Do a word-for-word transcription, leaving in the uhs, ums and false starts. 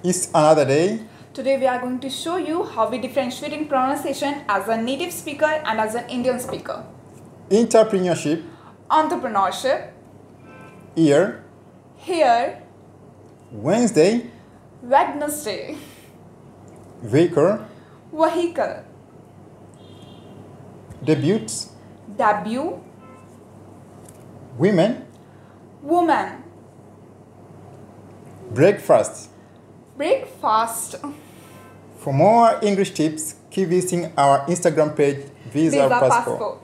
It's another day. Today we are going to show you how we differentiate in pronunciation as a native speaker and as an Indian speaker. Entrepreneurship. Entrepreneurship. Here. Here. Wednesday. Wednesday. Vehicle. Vehicle. Debuts. Debut. Women. Woman. Breakfast. Breakfast. For more English tips, keep visiting our Instagram page, Visa, Visa Passport. Passport.